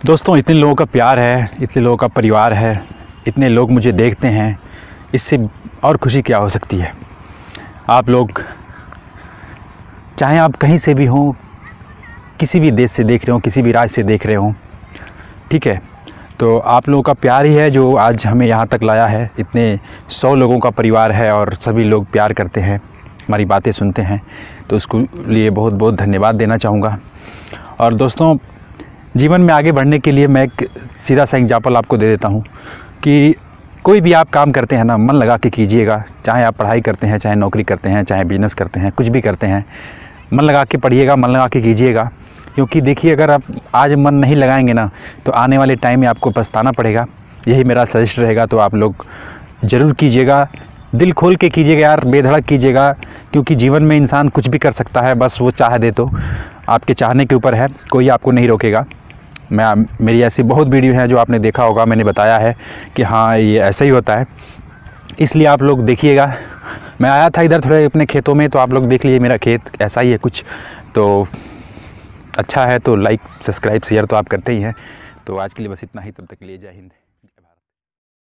दोस्तों, इतने लोगों का प्यार है, इतने लोगों का परिवार है, इतने लोग मुझे देखते हैं, इससे और खुशी क्या हो सकती है। आप लोग चाहे आप कहीं से भी हों, किसी भी देश से देख रहे हो, किसी भी राज्य से देख रहे हो, ठीक है, तो आप लोगों का प्यार ही है जो आज हमें यहाँ तक लाया है। इतने 100 लोगों का परिवार है और सभी लोग प्यार करते हैं, हमारी बातें सुनते हैं, तो उसको लिए बहुत बहुत धन्यवाद देना चाहूँगा। और दोस्तों, जीवन में आगे बढ़ने के लिए मैं एक सीधा सा एग्जाम्पल आपको दे देता हूँ कि कोई भी आप काम करते हैं ना, मन लगा के कीजिएगा। चाहे आप पढ़ाई करते हैं, चाहे नौकरी करते हैं, चाहे बिजनेस करते हैं, कुछ भी करते हैं, मन लगा के पढ़िएगा, मन लगा के कीजिएगा। क्योंकि देखिए, अगर आप आज मन नहीं लगाएंगे ना, तो आने वाले टाइम में आपको पछताना पड़ेगा। यही मेरा सजेस्ट रहेगा, तो आप लोग ज़रूर कीजिएगा, दिल खोल के कीजिएगा यार, बेधड़क कीजिएगा। क्योंकि जीवन में इंसान कुछ भी कर सकता है, बस वो चाह दे तो। आपके चाहने के ऊपर है, कोई आपको नहीं रोकेगा। मेरी ऐसी बहुत वीडियो हैं जो आपने देखा होगा, मैंने बताया है कि हाँ ये ऐसा ही होता है, इसलिए आप लोग देखिएगा। मैं आया था इधर थोड़े अपने खेतों में, तो आप लोग देख लीजिए, मेरा खेत ऐसा ही है कुछ। तो अच्छा है तो लाइक, सब्सक्राइब, शेयर तो आप करते ही हैं। तो आज के लिए बस इतना ही, तब तक के लिए जय हिंद।